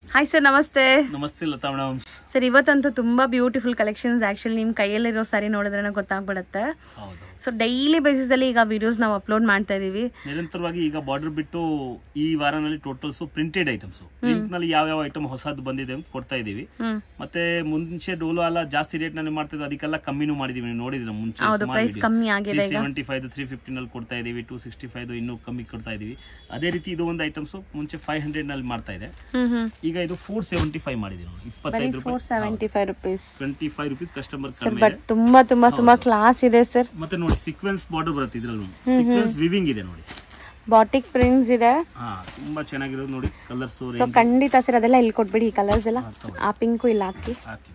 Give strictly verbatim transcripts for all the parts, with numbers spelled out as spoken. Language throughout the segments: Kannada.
ಹಾಯ್ ಸರ್, ನಮಸ್ತೆ. ನಮಸ್ತೆ ಲತಾ ಮೇಡಮ್. ಸರ್, ಇವತ್ತಂತೂ ತುಂಬಾ ಬ್ಯೂಟಿಫುಲ್ ಕಲೆಕ್ಷನ್ಸ್ ಆಕ್ಚುಲಿ ನಿಮ್ಮ ಕೈಯಲ್ಲಿರೋ ಸಾರಿ ನೋಡಿದ್ರೆ ಗೊತ್ತಾಗ್ಬಿಡುತ್ತೆ. ಸೊ ಡೈಲಿ ಬೇಸಿಸ್ ಅಲ್ಲಿ ಈಗ ವಿಡಿಯೋಸ್ ನಾವು ಅಪ್ಲೋಡ್ ಮಾಡ್ತಾ ಇದೀವಿ. ನಿರಂತರವಾಗಿ ಈಗ ಬಾರ್ಡರ್ ಬಿಟ್ಟು ಈ ವಾರನಲ್ಲಿ ಟೋಟಲ್ಸ್ ಪ್ರಿಂಟೆಡ್ ಐಟಮ್ಸ್, ಪ್ರಿಂಟ್ ನಲ್ಲಿ ಯಾವ ಯಾವ ಐಟಮ್ ಹೊಸದು ಬಂದಿದೆ ಅಂತ ಕೊಡ್ತಾ ಇದೀವಿ. ಮತ್ತೆ ಮುಂಚೆ ಡೋಲೋ ಎಲ್ಲ ಜಾಸ್ತಿ ರೇಟ್ ನಲ್ಲಿ ಮಾಡ್ತಿದ್ವಿ, ಅದಕ್ಕೆಲ್ಲ ಕಮ್ಮಿನೂ ಮಾಡಿದೀವಿ. ನೀವು ನೋಡಿದ್ರೆ ಮುಂಚೆ ಪ್ರೈಸ್ ಕಮ್ಮಿ ಆಗಿದೆ. ಸೆವೆಂಟಿ ಫೈವ್ ತ್ರೀ ಫಿಫ್ಟಿ ನಲ್ಲಿ ಕೊಡ್ತಾ ಇದೀವಿ, ಟೂ ಸಿಕ್ಸ್ಟಿ ಫೈವ್ ಇನ್ನೂ ಕಮ್ಮಿ ಕೊಡ್ತಾ ಇದೀವಿ. ಅದೇ ರೀತಿ ಇದು ಒಂದು ಐಟಮ್ಸ್ ಮುಂಚೆ ಫೈವ್ ಹಂಡ್ರೆಡ್ ನಲ್ಲಿ ಮಾಡ್ತಾ ಇದೆ, ಈಗ ಇದು ಫೋರ್ ಸೆವೆಂಟಿ ಫೈವ್ ಮಾಡಿದೀವಿ. ಇಪ್ಪತ್ತೈದು ರೂಪಾಯಿ ಟ್ವೆಂಟಿ ಫೈವ್ ರುಪೀಸ್ ಕಸ್ಟಮರ್ ಕಮ್ಮಿ. ಬಟ್ ತುಂಬಾ ತುಂಬಾ ತುಂಬಾ ಕ್ಲಾಸ್ ಇದೆ ಸರ್. ಮತ್ತೆ ನೋಡಿ ಸೀಕ್ವೆನ್ಸ್ ಬಾರ್ಡರ್ ಬರುತ್ತೆ ಇದ್ರಲ್ಲಿ, ಸೀಕ್ವೆನ್ಸ್ ವಿವಿಂಗ್ ಇದೆ ನೋಡಿ, ಬಾಟಿಕ್ ಪ್ರಿಂಟ್ಸ್ ಇದೆ. ಹಾ, ತುಂಬಾ ಚೆನ್ನಾಗಿರೋದು ನೋಡಿ. ಕಲರ್ಸ್ ಸೊ ಖಂಡಿತ ಸರ್ ಅದೆಲ್ಲ ಇಲ್ಲಿ ಕೊಟ್ಬಿಡಿ. ಈ ಕಲರ್ಸ್ ಎಲ್ಲ ಆ ಪಿಂಕು ಇಲ್ಲಿ ಹಾಕಿ.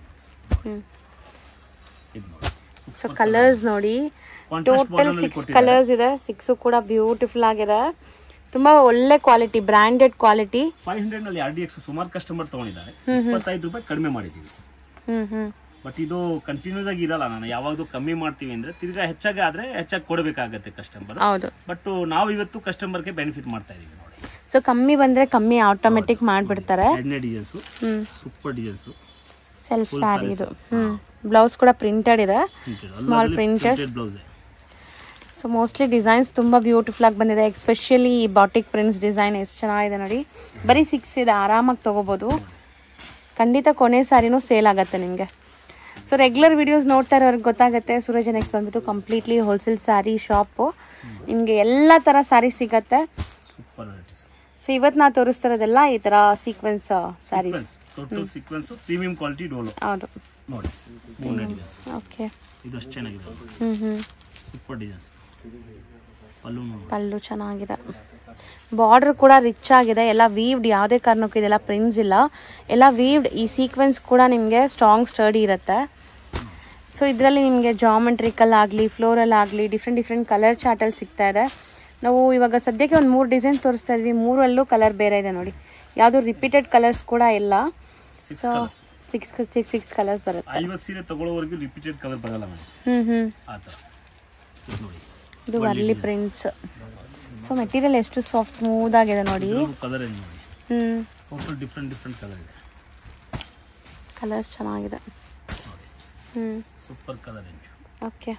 ಸೊ ಕಲರ್ಸ್ ನೋಡಿ, ಟೋಟಲ್ ಸಿಕ್ಸ್ ಕಲರ್ಸ್ ಇದೆ. ಸಿಕ್ಸ್ ಕೂಡ ಬ್ಯೂಟಿಫುಲ್ ಆಗಿದೆ, ತುಂಬಾ ಒಳ್ಳೆ quality, branded quality. Five hundred ನಲ್ಲಿ ಆರ್ ಡಿ ಎಕ್ಸ್ ಸುಮಾರು ಕಸ್ಟಮರ್ ತಗೊಂಡಿದ್ದಾರೆ, ಇಪ್ಪತ್ತೈದು ರೂಪಾಯಿ ಕಡಿಮೆ ಮಾಡಿದೀವಿ. ಬಟ್ ಇದು ಕಂಟಿನ್ಯೂಸ್ ಆಗಿ ಇರಲ್ಲ, ನಾನು ಯಾವಾಗಲೂ ಕಮ್ಮಿ ಮಾಡ್ತೀವಿ ಅಂದ್ರೆ ತಿರ್ಗಾ ಹೆಚ್ಚಾಗಿ ಆದ್ರೆ ಹೆಚ್ಚಾಗಿ ಕೊಡಬೇಕಾಗತ್ತೆ ಕಸ್ಟಮರ್. ಹೌದು, ಬಟ್ ನಾವು ಇವತ್ತು ಕಸ್ಟಮರ್ಗೆ ಬೆನಿಫಿಟ್ ಮಾಡ್ತಾ ಇದೀವಿ ನೋಡಿ. ಸೊ ಕಮ್ಮಿ ಬಂದ್ರೆ ಕಮ್ಮಿ ಆಟೋಮೆಟಿಕ್ ಮಾಡ್ಬಿಡ್ತಾರೆ. ಎರಡನೇ designs, super designs, self sari ಇದು. ಹ್ಮ್ ಬ್ಲೌಸ್ ಕೂಡ ಪ್ರಿಂಟೆಡ್ ಇದೆ, small printed blouse. So mostly designs ತುಂಬಾ ಬ್ಯೂಟಿಫುಲ್ ಆಗಿ ಬಂದಿದೆ. ಎಸ್ಪೆಷಲಿ ಈ ಬಾಟಿಕ್ ಪ್ರಿಂಟ್ಸ್ ಡಿಸೈನ್ ಎಷ್ಟು ಚೆನ್ನಾಗಿದೆ ನೋಡಿ. ಬರೀ ಸಿಕ್ಸ್ ಇದೆ, ಆರಾಮಾಗಿ ತಗೋಬಹುದು. ಖಂಡಿತ ಕೊನೆ ಸಾರಿನೂ ಸೇಲ್ ಆಗುತ್ತೆ ನಿಮಗೆ. ಸೊ ರೆಗ್ಯುಲರ್ ವಿಡಿಯೋಸ್ ನೋಡ್ತಾ ಇರೋರಿಗೆ ಗೊತ್ತಾಗುತ್ತೆ, ಸೂರಜ್ ನೆಕ್ಸ್ಟ್ ಬಂದ್ಬಿಟ್ಟು ಕಂಪ್ಲೀಟ್ಲಿ ಹೋಲ್ಸೇಲ್ ಸ್ಯಾರಿ ಶಾಪು. ನಿಮಗೆ ಎಲ್ಲ ಥರ ಸ್ಯಾರಿ ಸಿಗತ್ತೆ. ಸೊ ಇವತ್ತು ನಾವು ತೋರಿಸ್ತಿರೋದೆಲ್ಲ ಈ ಥರ sequence saris, total sequence premium quality ಡೋಲೋ. ಹೌದು ನೋಡಿ, ಓಕೆ, ಇದು ಅಷ್ಟು ಚೆನ್ನಾಗಿದೆ. ಹ್ಮ್ ಹ್ಮ್ ಸೂಪರ್ ಡಿಸೈನ್ಸ್. ಪಲ್ಲು ನೋಡಿ, ಪಲ್ಲು ಚೆನ್ನಾಗಿದೆ. ಬಾರ್ಡರ್ ಕೂಡ ರಿಚ್ ಆಗಿದೆ, ಎಲ್ಲ ವೀವ್ಡ್, ಯಾವುದೇ ಕಾರಣಕ್ಕೂ ಇದೆಲ್ಲ ಪ್ರಿಂಟ್ಸ್ ಇಲ್ಲ, ಎಲ್ಲ ವೀವ್ಡ್. ಈ ಸೀಕ್ವೆನ್ಸ್ ಕೂಡ ನಿಮಗೆ ಸ್ಟ್ರಾಂಗ್ ಸ್ಟಡಿ ಇರುತ್ತೆ. ಸೊ ಇದರಲ್ಲಿ ನಿಮಗೆ ಜಾಮೆಟ್ರಿಕಲ್ ಆಗಲಿ ಫ್ಲೋರಲ್ ಆಗಲಿ ಡಿಫ್ರೆಂಟ್ ಡಿಫ್ರೆಂಟ್ ಕಲರ್ ಚಾರ್ಟಲ್ಲಿ ಸಿಗ್ತಾ ಇದೆ. ನಾವು ಇವಾಗ ಸದ್ಯಕ್ಕೆ ಒಂದು ಮೂರು ಡಿಸೈನ್ಸ್ ತೋರಿಸ್ತಾ ಇದ್ವಿ, ಮೂರಲ್ಲೂ ಕಲರ್ ಬೇರೆ ಇದೆ ನೋಡಿ. ಯಾವುದು ರಿಪೀಟೆಡ್ ಕಲರ್ಸ್ ಕೂಡ ಇಲ್ಲ. So six six six colours ಬರುತ್ತೆ. ಐವತ್ತು ಸೀರೆ ತಗೊಳ್ಳೋವರೆಗೂ ರಿಪೀಟೆಡ್ ಕಲರ್ ಬರಲ್ಲ ಮೇಡಮ್. ಹ್ಮ್ ಹ್ಮ್ ಆ ಥರ ಇದು ವರ್ಲಿ ಪ್ರಿಂಟ್ಸ್. ಸೊ ಮೆಟೀರಿಯಲ್ ಎಷ್ಟು ಸಾಫ್ಟ್ ಸ್ಮೂತ್ ಆಗಿದೆ ನೋಡಿ. ಕಲರ್ ಏನು ನೋಡಿ, ಹ್ಮ್ ಟೋಟಲ್ ಡಿಫರೆಂಟ್ ಡಿಫರೆಂಟ್ ಕಲರ್ ಇದೆ. ಕಲರ್ಸ್ ಚೆನ್ನಾಗಿದೆ. Hmm super colour range. Okay,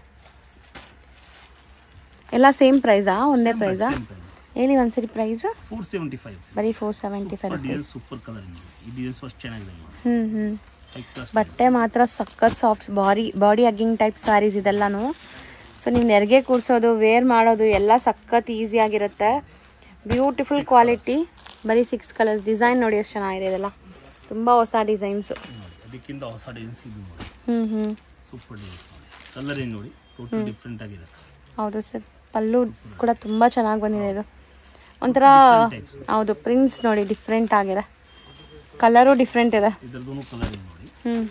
ಎಲ್ಲ ಸೇಮ್ ಪ್ರೈಸಾ? ಒಂದೇ ಪ್ರೈಸಾ? ಹೇಳಿ ಒಂದ್ಸರಿ ಪ್ರೈಸ್. ಫೋರ್ ಸೆವೆಂಟಿ ಫೈವ್ ಬರೀ four seventy five rupees. Super colour ನೋಡಿ, ಈ ಡಿಸೈನ್ ಅಷ್ಟು ಚೆನ್ನಾಗಿದೆ ನೋಡಿ. ಹ್ಮ್ ಹ್ಮ್ ಬಟ್ಟೆ ಮಾತ್ರ ಸಖತ್ soft, body body hugging type saris ಇದೆಲ್ಲಾನು. ಸೊ ನೀವು ನೆರಿಗೆ ಕೂರಿಸೋದು, ವೇರ್ ಮಾಡೋದು ಎಲ್ಲ ಸಖತ್ ಈಸಿ ಆಗಿರುತ್ತೆ. Beautiful quality. ಬರೀ ಸಿಕ್ಸ್ ಕಲರ್ಸ್. ಡಿಸೈನ್ ನೋಡಿ ಎಷ್ಟು ಚೆನ್ನಾಗಿದೆ, ಇದೆಲ್ಲ ತುಂಬ ಹೊಸ ಡಿಸೈನ್ಸ್. ಅದಕ್ಕಿಂತ ಹೊಸ ಡಿಸೈನ್ಸ್ ಇದು ನೋಡಿ. ಹ್ಮ್ ಹ್ಮ್ ಸೂಪರ್ ಡಿಸೈನ್ಸ್ ನೋಡಿ. ಕಲರ್ ಏನು ನೋಡಿ, ಟೋಟಲ್ ಡಿಫರೆಂಟ್ ಆಗಿದೆ. ಹೌದು ಸರ್, ಪಲ್ಲು ಕೂಡ ತುಂಬ ಚೆನ್ನಾಗಿ ಬಂದಿದೆ. ಇದು ಒಂಥರ ಹೌದು, ಪ್ರಿಂಟ್ಸ್ ನೋಡಿ ಡಿಫ್ರೆಂಟ್ ಆಗಿದೆ, ಕಲರು ಡಿಫ್ರೆಂಟ್ ಇದೆ. ಇದರದ್ದು ಕಲರ್ ಏನು ನೋಡಿ. ಹ್ಮ್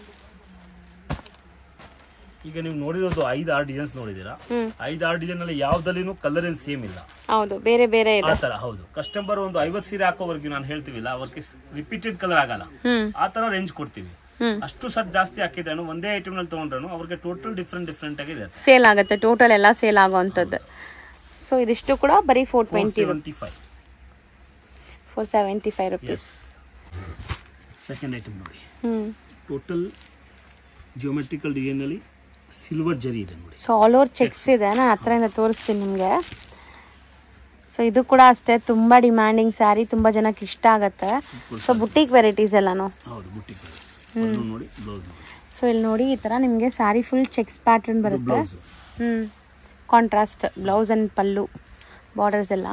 ಈಗ ನೀವು ನೋಡಿರೋದು ಐದು ಆರು ಡಿಸೈನ್ಸ್ ನೋಡಿದೀರಾ. ಐದು ಆರು ಡಿಸೈನ್ ಅಲ್ಲಿ ಯಾವ್ದಲ್ಲಿನೂ ಕಲರ್ ಏನ್ ಸೇಮ್ ಇಲ್ಲ. ಹೌದು, ಬೇರೆ ಬೇರೆ ಇದೆ ಆ ತರ. ಹೌದು, ಕಸ್ಟಮರ್ ಒಂದು ಐವತ್ತು ಸೀರೆ ಹಾಕೋವರೆಗೂ ನಾನು ಹೇಳ್ತೀವಿಲ್ಲ, ಅವ್ರಿಗೆ ರಿಪೀಟೆಡ್ ಕಲರ್ ಆಗಲ್ಲ, ಆ ತರ ರೇಂಜ್ ಕೊಡ್ತೀವಿ. ಅಷ್ಟು ಸಟ್ ಜಾಸ್ತಿ ಹಾಕಿದ್ರು ಒಂದೇ ಐಟಮ್ ನಲ್ಲಿ ತಗೊಂಡ್ರು ಅವ್ರಿಗೆ ಟೋಟಲ್ ಡಿಫ್ರೆಂಟ್ ಡಿಫ್ರೆಂಟ್ ಆಗಿದೆ, ಸೇಲ್ ಆಗುತ್ತೆ. ಟೋಟಲ್ ಎಲ್ಲ ಸೇಲ್ ಆಗುವಂತದ್ದು. ಸೊ ಇದಿಷ್ಟು ಕೂಡ ಬರೀ four twenty five four seventy five rupees. Second item ನೋಡಿ, ಹ್ಮ್ ಟೋಟಲ್ ಜಿಯೋಮೆಟ್ರಿಕಲ್ ಡಿಸೈನ್ ಅಲ್ಲಿ ಸಿಲ್ವರ್ ಜರಿ ಇದೆ ನೋಡಿ. ಸೊ ಆಲ್ ಓವರ್ ಚೆಕ್ಸ್ ಇದೆ, ನಾನು ಹತ್ರದಿಂದ ತೋರಿಸ್ತೀನಿ ನಿಮಗೆ. ಸೊ ಇದು ಕೂಡ ಅಷ್ಟೇ ತುಂಬಾ ಡಿಮ್ಯಾಂಡಿಂಗ್ ಸ್ಯಾರಿ, ತುಂಬಾ ಜನಕ್ಕೆ ಇಷ್ಟ ಆಗುತ್ತೆ. ಸೊ ಬುಟಿಕ್ ವೆರೈಟೀಸ್ ಎಲ್ಲಾನು. ಹೌದು, ಬುಟಿಕ್ ವೆರೈಟೀಸ್ ನೋಡಿ. ಬ್ಲೌಸ್ ನೋಡಿ. ಸೊ ಇಲ್ಲಿ ನೋಡಿ, ಈ ತರ ನಿಮಗೆ ಸ್ಯಾರಿ ಫುಲ್ ಚೆಕ್ಸ್ ಪ್ಯಾಟರ್ನ್ ಬರುತ್ತೆ. ಹ್ಮ್ contrast blouse and pallu, borders ಎಲ್ಲ.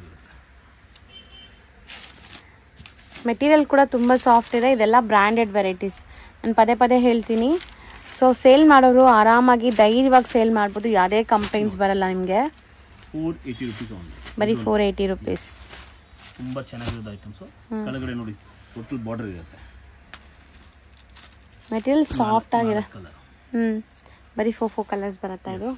ಮೆಟೀರಿಯಲ್ ಕೂಡ ತುಂಬ ಸಾಫ್ಟ್ ಇದೆ. ಇದೆಲ್ಲ ಬ್ರ್ಯಾಂಡೆಡ್ ವೆರೈಟೀಸ್, ನಾನು ಪದೇ ಪದೇ ಹೇಳ್ತೀನಿ. ಸೊ ಸೇಲ್ ಮಾಡೋರು ಆರಾಮಾಗಿ ಧೈರ್ಯವಾಗಿ ಸೇಲ್ ಮಾಡ್ಬೋದು, ಯಾವುದೇ ಕಂಪ್ಲೇಂಟ್ಸ್ ಬರಲ್ಲ ನಿಮಗೆ. ಫೋರ್ ಏಯ್ಟಿ ರುಪೀಸ್ ಬರೀ ಫೋರ್ ಏಯ್ಟಿ ರುಪೀಸ್. ತುಂಬ ಚೆನ್ನಾಗಿರೋದು ಐಟಮ್ಸ್. ಕೆಳಗಡೆ ನೋಡಿ ಟೋಟಲ್ ಬಾರ್ಡರ್ ಇರುತ್ತೆ, ಮೆಟೀರಿಯಲ್ ಸಾಫ್ಟ್ ಆಗಿದೆ. ಹ್ಮ್ ಬರೀ ಫೋರ್ ಫೋರ್ ಕಲರ್ಸ್ ಬರುತ್ತೆ ಇದು.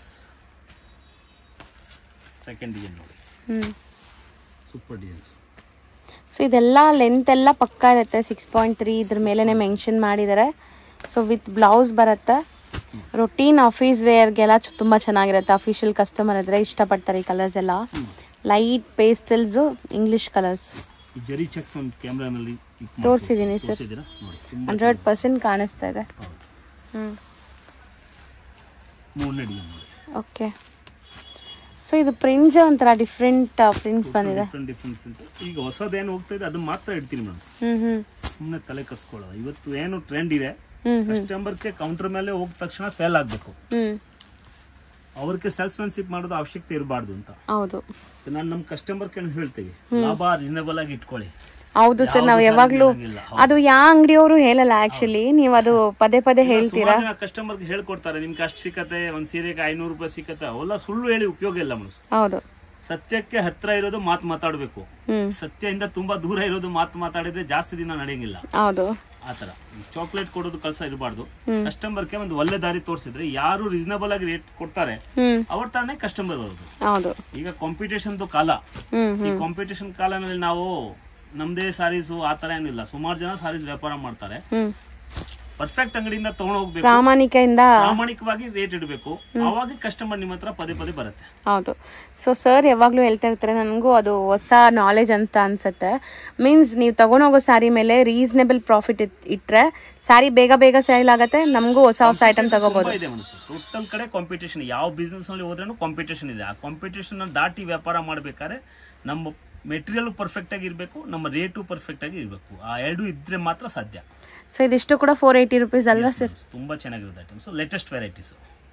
ಸೆಕೆಂಡ್ ಡಿಸೈನ್ ನೋಡಿ, ಹ್ಮ್ ಸೂಪರ್ ಡಿಸೈನ್ಸ್. ಸೊ ಇದೆಲ್ಲ ಲೆಂತ್ ಎಲ್ಲ ಪಕ್ಕ ಇರುತ್ತೆ, ಸಿಕ್ಸ್ ಪಾಯಿಂಟ್ ತ್ರೀ ಇದ್ರ ಮೇಲೇ ಮೆನ್ಷನ್ ಮಾಡಿದ್ದಾರೆ. ಸೊ ವಿತ್ ಬ್ಲೌಸ್ ಬರುತ್ತೆ. ರೊಟೀನ್ ಆಫೀಸ್ ವೇರ್ಗೆಲ್ಲ ತುಂಬ ಚೆನ್ನಾಗಿರುತ್ತೆ. ಅಫಿಷಿಯಲ್ ಕಸ್ಟಮರ್ ಇದ್ರೆ ಇಷ್ಟಪಡ್ತಾರೆ ಈ ಕಲರ್ಸ್ ಎಲ್ಲ. Light pastels, English colours. ಈ ಜರಿ ಚೆಕ್ಸ್ ಒಂದು ಕ್ಯಾಮ್ರಾನಲ್ಲಿ ತೋರಿಸಿದ್ದೀನಿ ಸರ್, ಹಂಡ್ರೆಡ್ ಪರ್ಸೆಂಟ್ ಕಾಣಿಸ್ತಾ ಇದೆ. ಹ್ಞೂ ಮೂರನೇ ಡಿಸೈನ್ ನೋಡಿ. ಓಕೆ, ಸೊ ಇದು ಪ್ರಿಂಟ್ಸ್ ಒಂಥರ ಡಿಫ್ರೆಂಟ್ ಪ್ರಿಂಟ್ಸ್ ಬಂದಿದೆ. Different different print. ಈಗ ಹೊಸದೇನು ಹೋಗ್ತಾ ಇದೆ ಅದು ಮಾತ್ರ ಇಡ್ತೀನಿ ಮೇಡಮ್. ಹ್ಮ್ ಹ್ಮ್ ಸುಮ್ಮನೆ ತಲೆ ಕರ್ಸ್ಕೊಳ್ಳೋದು. ಇವತ್ತು ಏನು ಟ್ರೆಂಡ್ ಇದೆ, ಕಸ್ಟಮರ್ಗೆ ಕೌಂಟರ್ ಮೇಲೆ ಹೋಗಿದ ತಕ್ಷಣ ಸೇಲ್ ಆಗಬೇಕು, ಹ್ಮ್ ಅವ್ರಿಗೆ ಸೇಲ್ಸ್ಮನ್ಶಿಪ್ ಮಾಡೋದು ಅವಶ್ಯಕತೆ ಇರಬಾರ್ದು ಅಂತ. ಹೌದು, ನಾನು ನಮ್ಮ ಕಸ್ಟಮರ್ ಕೆ ಹೇಳ್ತೀವಿ, ಲಾಭ ರೀಸನೇಬಲ್ ಆಗಿ ಇಟ್ಕೊಳ್ಳಿ. ಹೌದು ಸರ್, ನಾವು ಯಾವಾಗ್ಲೂ ಅದು ಯಾವ ಅಂಗಡಿಯವರು ಹೇಳಲ್ಲ ಆಕ್ಚುಲಿ, ನೀವು ಅದು ಪದೇ ಪದೇ ಹೇಳ್ತೀರಾ. ಕಸ್ಟಮರ್ಗೆ ಹೇಳ್ಕೊಡ್ತಾರೆ, ನಿಮ್ಗೆ ಅಷ್ಟು ಸಿಕ್ಕತ್ತೆ, ಒಂದ್ ಸೀರೆಗೆ ಐನೂರು ರೂಪಾಯಿ ಸಿಕ್ಕತ್ತೆ, ಅವೆಲ್ಲ ಸುಳ್ಳು ಹೇಳಿ ಉಪಯೋಗ ಇಲ್ಲ ಮನಸ್ಸು. ಹೌದು, ಸತ್ಯಕ್ಕೆ ಹತ್ರ ಇರೋದು ಮಾತು ಮಾತಾಡ್ಬೇಕು, ಸತ್ಯದಿಂದ ತುಂಬಾ ದೂರ ಇರೋದು ಮಾತು ಮಾತಾಡಿದ್ರೆ ಜಾಸ್ತಿ ದಿನ ನಡೆಯಂಗಿಲ್ಲ. ಹೌದು, ಆತರ ಚಾಕ್ಲೇಟ್ ಕೊಡೋದು ಕೆಲಸ ಇರಬಾರ್ದು. ಕಸ್ಟಮರ್ಗೆ ಒಂದು ಒಳ್ಳೆ ದಾರಿ ತೋರಿಸಿದ್ರೆ ಯಾರು ರೀಸನಬಲ್ ಆಗಿ ರೇಟ್ ಕೊಡ್ತಾರೆ ಅವ್ರ ತಾನೇ ಕಸ್ಟಮರ್ ಬರೋದು. ಹೌದು, ಈಗ ಕಾಂಪಿಟೇಷನ್ ಕಾಲ, ಈ ಕಾಂಪಿಟೇಷನ್ ಕಾಲದಲ್ಲಿ ನಾವು ನಮ್ದೇ ಸಾರೀಸು ಆತರ ಏನಿಲ್ಲ, ಸುಮಾರು ಜನ ಸಾರೀಸ್ ವ್ಯಾಪಾರ ಮಾಡ್ತಾರೆ. ಪರ್ಫೆಕ್ಟ್ ಅಂಗಡಿಯಿಂದ ತಗೊಂಡು ಹೋಗ್ಬೇಕು, ಪ್ರಾಮಾಣಿಕದಿಂದ ಪ್ರಾಮಾಣಿಕವಾಗಿ ರೇಟ್ ಇಡಬೇಕು, ಅವಾಗ ಕಸ್ಟಮರ್ ನಿಮ್ಮ ಹತ್ರ ಪದೇ ಪದೇ ಬರುತ್ತೆ. ಹೌದು, ಸೊ ಸರ್ ಯಾವಾಗ್ಲೂ ಹೇಳ್ತಾ ಇರ್ತಾರೆ, ನನಗೂ ಅದು ಹೊಸ ನಾಲೆಜ್ ಅಂತ ಅನ್ಸುತ್ತೆ. ಮೀನ್ಸ್ ನೀವು ತಗೊಂಡೋಗೋ ಸ್ಯಾರಿ ಮೇಲೆ ರೀಸನೇಬಲ್ ಪ್ರಾಫಿಟ್ ಇಟ್ರೆ ಸ್ಯಾರಿ ಬೇಗ ಬೇಗ ಸೇಲ್ ಆಗುತ್ತೆ, ನಮಗೂ ಹೊಸ ಹೊಸ ಐಟಮ್ ತಗೋಬಹುದು. ಟೋಟಲ್ ಕಡೆ ಕಾಂಪಿಟೇಷನ್, ಯಾವ ಬಿಸ್ನೆಸ್ ನಲ್ಲಿ ಹೋದ್ರೂ ಕಾಂಪಿಟೇಷನ್ ಇದೆ. ಆ ಕಾಂಪಿಟೇಷನ್ ದಾಟಿ ವ್ಯಾಪಾರ ಮಾಡ್ಬೇಕಾದ್ರೆ ನಮ್ಮ ಮೆಟೀರಿಯಲ್ ಪರ್ಫೆಕ್ಟ್ ಆಗಿ ಇರಬೇಕು, ನಮ್ಮ ರೇಟು ಪರ್ಫೆಕ್ಟ್ ಆಗಿ ಇರಬೇಕು. ಆ ಎರಡು ಇದ್ರೆ ಮಾತ್ರ ಸಾಧ್ಯ. ಸೊ ಇದಿಷ್ಟು ಕೂಡ ಫೋರ್ ಏಯ್ಟಿ ರುಪೀಸ್ ಅಲ್ವಾ ಸರ್? ತುಂಬಾ ಚೆನ್ನಾಗಿರುತ್ತೆ ಐಟಮ್ಸ್, ಲೇಟೆಸ್ಟ್ ವೆರೈಟೀಸ್.